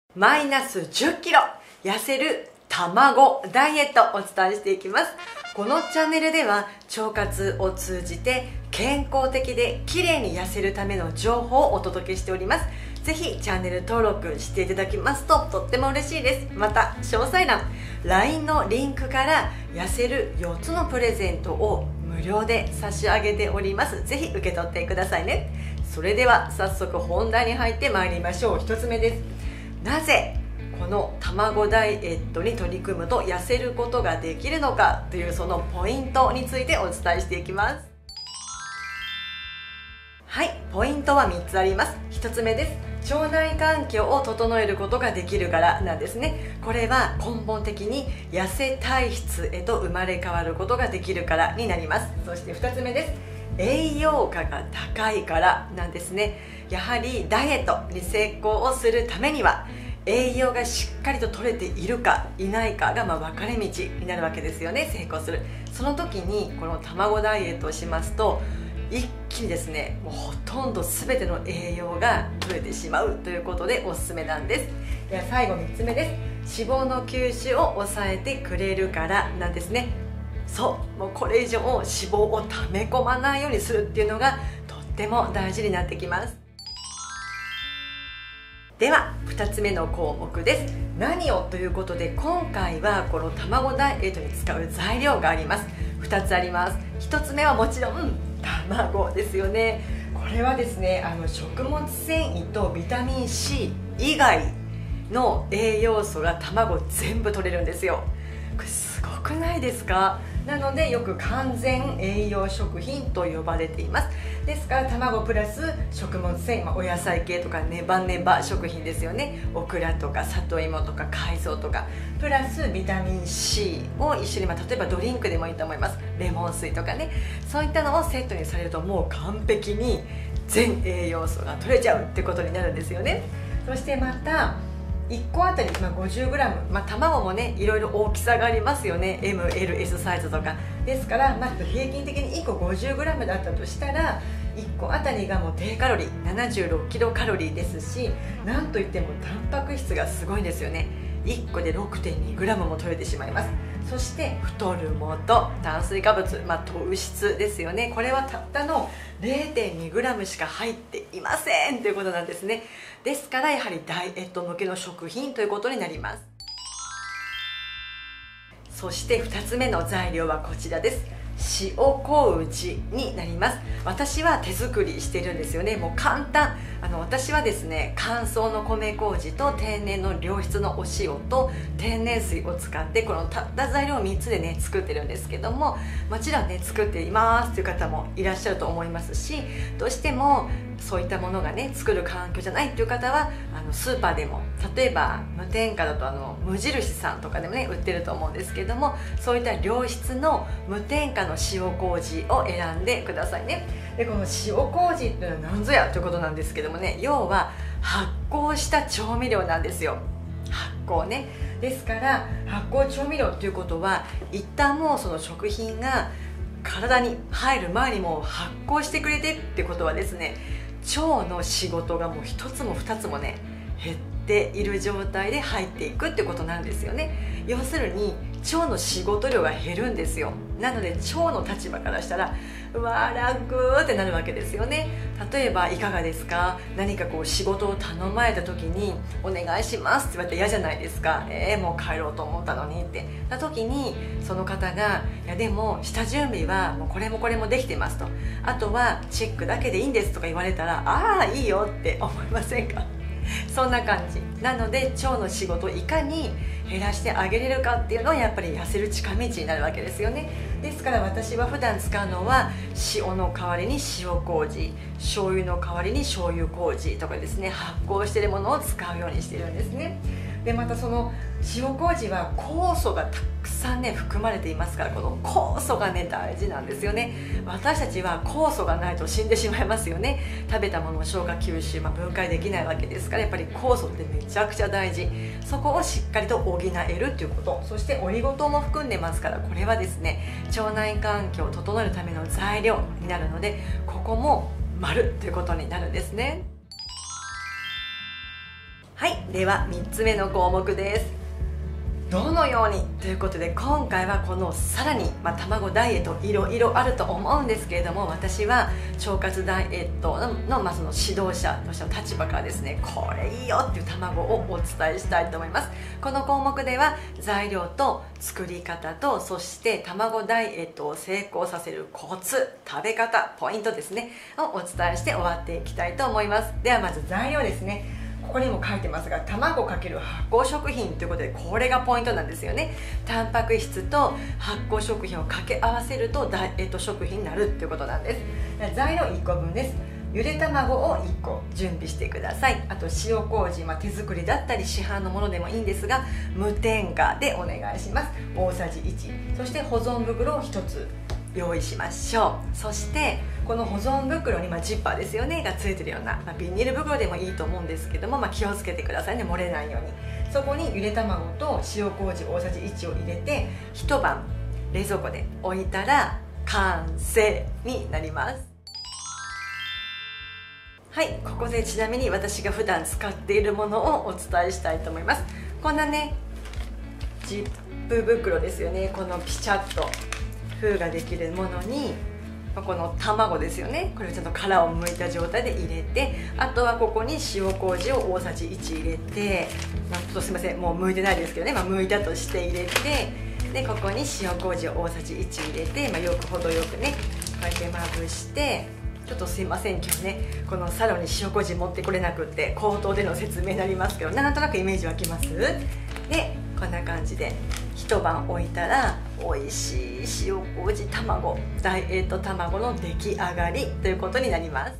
マイナス10キロ痩せる卵ダイエットをお伝えしていきます。このチャンネルでは腸活を通じて健康的で綺麗に痩せるための情報をお届けしております。ぜひチャンネル登録していただきますととっても嬉しいです。また詳細欄 LINE のリンクから痩せる4つのプレゼントを無料で差し上げております。ぜひ受け取ってくださいね。それでは早速本題に入ってまいりましょう。1つ目です。なぜこの卵ダイエットに取り組むと痩せることができるのかというそのポイントについてお伝えしていきます。はい、ポイントは3つあります。1つ目です。腸内環境を整えることができるからなんですね。これは根本的に痩せ体質へと生まれ変わることができるからになります。そして2つ目です。栄養価が高いからなんですね。やはりダイエットに成功をするためには栄養がしっかりと取れているかいないかが分かれ道になるわけですよね。成功するその時にこの卵ダイエットをしますと一気にですね、もうほとんど全ての栄養が取れてしまうということでおすすめなんです。では最後3つ目です。脂肪の吸収を抑えてくれるからなんですね。もうこれ以上脂肪を溜め込まないようにするっていうのがとっても大事になってきます。では2つ目の項目です。何をということで今回はこの卵ダイエットに使う材料があります。2つあります。1つ目はもちろん卵ですよね。これはですね食物繊維とビタミン C 以外の栄養素が卵全部取れるんですよ。これすごくないですか？なのでよく完全栄養食品と呼ばれています。ですから卵プラス食物繊維、お野菜系とかネバネバ食品ですよね。オクラとか里芋とか海藻とかプラスビタミン C を一緒に、例えばドリンクでもいいと思います。レモン水とかね、そういったのをセットにされるともう完璧に全栄養素が取れちゃうってことになるんですよね。そしてまた1個あたり 50g、卵もねいろいろ大きさがありますよね。 MLS サイズとかですから、平均的に1個 50g だったとしたら1個あたりがもう低カロリー76キロカロリーですし、なんといってもタンパク質がすごいんですよね。1個で 6.2g も取れてしまいます。そして太るもと炭水化物、糖質ですよね。これはたったの 0.2g しか入っていませんということなんですね。ですからやはりダイエット向けの食品ということになります。そして2つ目の材料はこちらです。塩麹になります。私は手作りしてるんですよね。もう簡単。私はですね乾燥の米麹と天然の良質のお塩と天然水を使ってこのたった材料3つでね作ってるんですけども、もちろんね作っていますという方もいらっしゃると思いますし、どうしてもそういったものがね作る環境じゃないっていう方はスーパーでも例えば無添加だと無印さんとかでもね売ってると思うんですけども、そういった良質の無添加の塩麹を選んでくださいね。でこの塩麹っていうのは何ぞやということなんですけどもね、要は発酵した調味料なんですよ。発酵ね。ですから発酵調味料っていうことは一旦もうその食品が体に入る前にもう発酵してくれてってことはですね、腸の仕事がもう1つも2つもね減っている状態で入っていくってことなんですよね。要するに腸の仕事量が減るんですよ。なので腸の立場からしたらうわ楽ってなるわけですよね。例えばいかがですか？何か仕事を頼まれた時にお願いしますって言われて嫌じゃないですか。もう帰ろうと思ったのにってな時にその方がいやでも下準備はもうこれもこれもできてますと、あとはチェックだけでいいんですとか言われたらああいいよって思いませんか？そんな感じなので腸の仕事をいかに減らしてあげれるかっていうのはやっぱり痩せる近道になるわけですよね。ですから私は普段使うのは塩の代わりに塩麹、醤油の代わりに醤油麹とかですね、発酵しているものを使うようにしているんですね。でまたその塩麹は酵素がたくさんね含まれていますから、この酵素がね大事なんですよね。私たちは酵素がないと死んでしまいますよね。食べたものを消化吸収、分解できないわけですから、やっぱり酵素ってめちゃくちゃ大事。そこをしっかりと補えるということ、そしてオリゴ糖も含んでますから、これはですね腸内環境を整えるための材料になるので、ここも丸ということになるんですね。 はい、では3つ目の項目です。どのようにということで、今回はこのさらに、卵ダイエットいろいろあると思うんですけれども、私は腸活ダイエットの、その指導者としての立場からですね、これいいよっていう卵をお伝えしたいと思います。この項目では材料と作り方と、そして卵ダイエットを成功させるコツ、食べ方、ポイントですねをお伝えして終わっていきたいと思います。ではまず材料ですね。ここにも書いてますが、卵×発酵食品ということで、これがポイントなんですよね。タンパク質と発酵食品を掛け合わせるとダイエット食品になるということなんです。材料1個分です。ゆで卵を1個準備してください。あと塩麹、手作りだったり市販のものでもいいんですが、無添加でお願いします。大さじ1。そして保存袋を1つ用意しましょう。そしてこの保存袋に、ジッパーですよねがついてるような、ビニール袋でもいいと思うんですけども、気をつけてくださいね、漏れないように。そこにゆで卵と塩麹大さじ1を入れて一晩冷蔵庫で置いたら完成になります。はい、ここでちなみに私が普段使っているものをお伝えしたいと思います。こんなねジップ袋ですよね。このピチャッと封ができるものにこの卵ですよね、これをちゃんと殻を剥いた状態で入れて、あとはここに塩麹を大さじ1入れて、ちょっとすいません、もう剥いてないですけどね、剥いたとして入れて、でここに塩麹を大さじ1入れて、よく程よくねこうやってまぶして、ちょっとすいません今日ねこのサロンに塩麹持ってこれなくって口頭での説明になりますけど、なんとなくイメージ湧きます？でこんな感じで一晩置いたら美味しい塩麹卵、ダイエット卵の出来上がりということになります。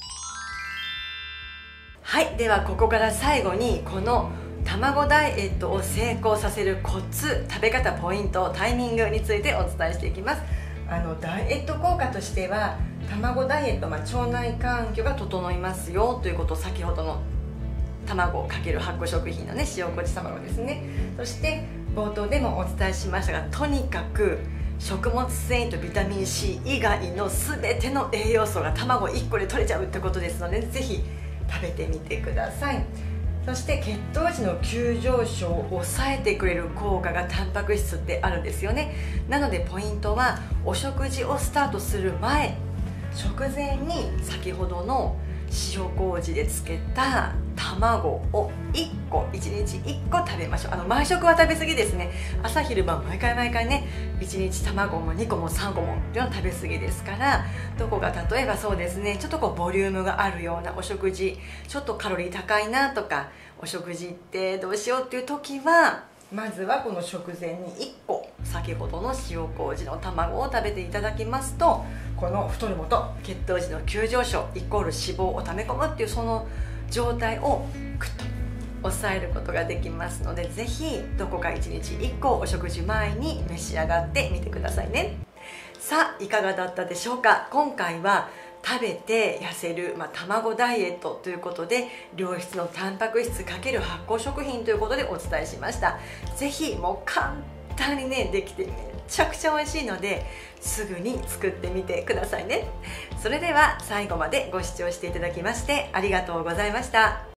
はい、ではここから最後にこの卵ダイエットを成功させるコツ、食べ方、ポイント、タイミングについてお伝えしていきます。ダイエット効果としては、卵ダイエット、腸内環境が整いますよということを、先ほどの卵×発酵食品のね塩麹卵ですね。そして冒頭でもお伝えしましたが、とにかく食物繊維とビタミン C 以外の全ての栄養素が卵1個で取れちゃうってことですので、ぜひ食べてみてください。そして血糖値の急上昇を抑えてくれる効果がタンパク質ってあるんですよね。なのでポイントは、お食事をスタートする前、食前に先ほどの塩麹で漬けた卵を1個、1日1個食べましょう。毎食は食べ過ぎですね。朝昼晩毎回ね1日卵も2個も3個もっていうのは食べ過ぎですから、どこが例えばそうですね、ちょっとボリュームがあるようなお食事、ちょっとカロリー高いなとか、お食事ってどうしようっていう時は、まずはこの食前に1個先ほどの塩麹の卵を食べていただきますと、この太るもと血糖値の急上昇イコール脂肪を溜め込むっていうその状態をグッと抑えることができますので、ぜひどこか1日1個お食事前に召し上がってみてくださいね。さあいかがだったでしょうか。今回は食べて痩せる、卵ダイエットということで、良質のタンパク質×発酵食品ということでお伝えしました。ぜひもう簡単にねできてめちゃくちゃ美味しいので、すぐに作ってみてくださいね。それでは最後までご視聴していただきましてありがとうございました。